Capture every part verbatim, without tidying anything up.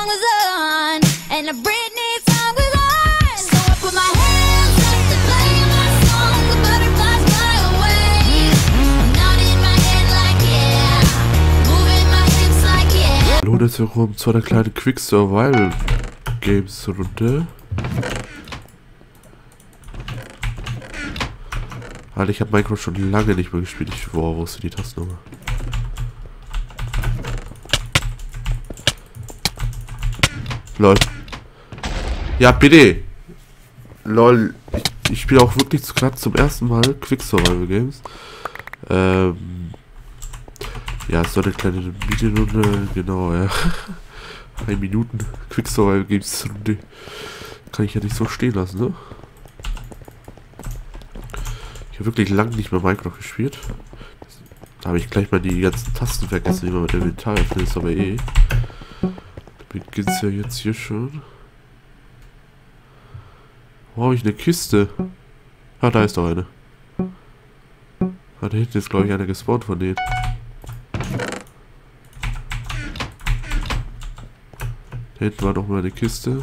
song was on, and a Britney song was on. So I put my hands up to play my song. The butterflies fly away. Nodding my head like yeah, moving my hips like yeah. Hallo, das ist willkommen zu einer kleinen Quick Survival Games Runde. Alter, ich habe Minecraft schon lange nicht mehr gespielt. Ich, wow, wo ist denn die Tastennummer? Lol. Ja, bitte. Lol. Ich, ich spiele auch wirklich gerade zum ersten Mal Quick Survival Games. Ähm. Ja, so eine kleine Medienrunde. Genau, ja. Drei Minuten Quick Survival Games Runde. Kann ich ja nicht so stehen lassen, ne? Ich habe wirklich lange nicht mehr Minecraft gespielt. Da habe ich gleich mal die ganzen Tasten vergessen, die man mit dem Inventar öffnet, ist aber eh. Da beginnt es ja jetzt hier schon. Wo habe ich eine Kiste? Ah, da ist doch eine. Ah, da hinten ist, glaube ich, einer gespawnt von denen. Da hinten war noch mal eine Kiste.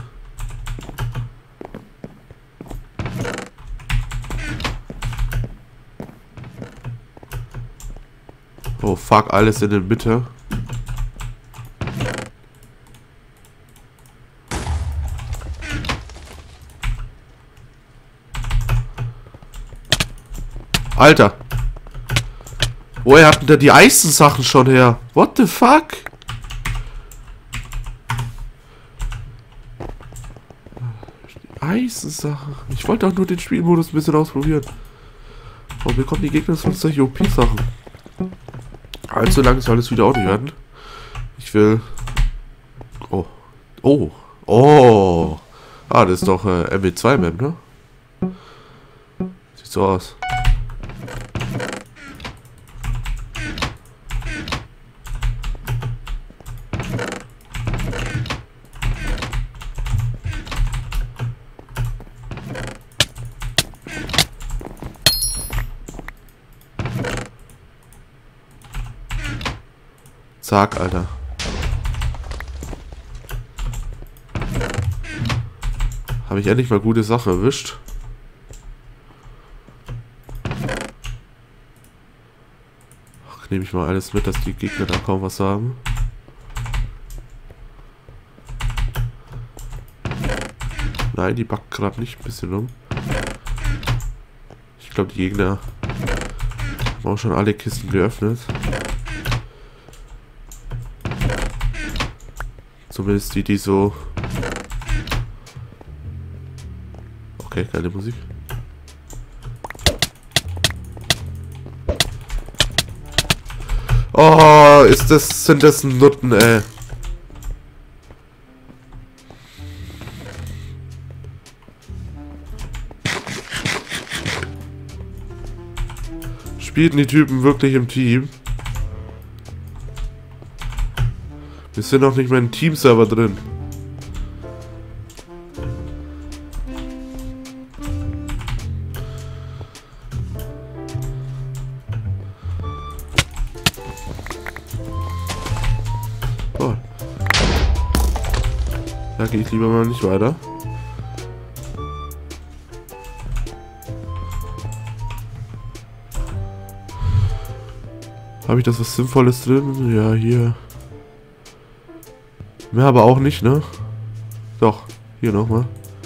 Oh fuck, alles in der Mitte. Alter. Woher hatten da die Eisensachen schon her? What the fuck? Eisensachen. Ich wollte auch nur den Spielmodus ein bisschen ausprobieren. Und wir kommen die Gegner von solche O P-Sachen. Allzu lang soll es wieder auch nicht werden. Ich will... Oh. Oh. Oh. Ah, das ist doch äh, M W zwei Map, ne? Sieht so aus. Zack, Alter. Habe ich endlich mal gute Sachen erwischt. Ach, nehme ich mal alles mit, dass die Gegner da kaum was haben. Nein, die backt gerade nicht ein bisschen rum. Ich glaube, die Gegner haben auch schon alle Kisten geöffnet. Zumindest die, die so... Okay, keine Musik. Oh, ist das... Sind das Nutten, ey. Spielten die Typen wirklich im Team? Wir sind noch nicht mal im Team-Server drin. Oh. Da gehe ich lieber mal nicht weiter. Habe ich das was Sinnvolles drin? Ja, hier. Mehr aber auch nicht, ne? Doch, hier nochmal.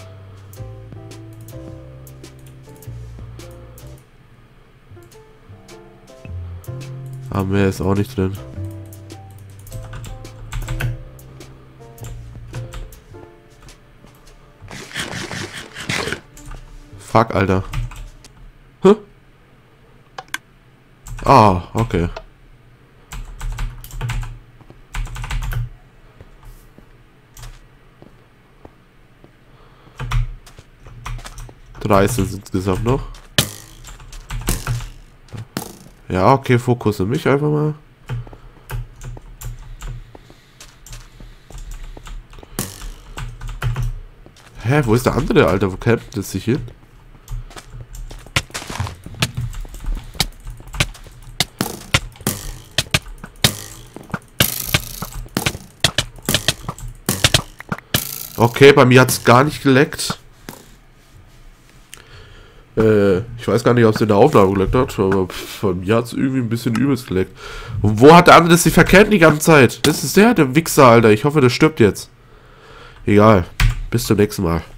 Aber mehr ist auch nicht drin. Fuck, Alter. Hä? Ah, okay. drei sind insgesamt noch. Ja, okay, Fokus in mich einfach mal. Hä, wo ist der andere, Alter? Wo campt das sich hin? Okay, bei mir hat es gar nicht geleckt. Äh, ich weiß gar nicht, ob es in der Aufnahme geleckt hat, aber von mir hat es irgendwie ein bisschen übelst geleckt. Und wo hat der andere das sich verkennt die ganze Zeit? Das ist der, der Wichser, Alter. Ich hoffe, der stirbt jetzt. Egal. Bis zum nächsten Mal.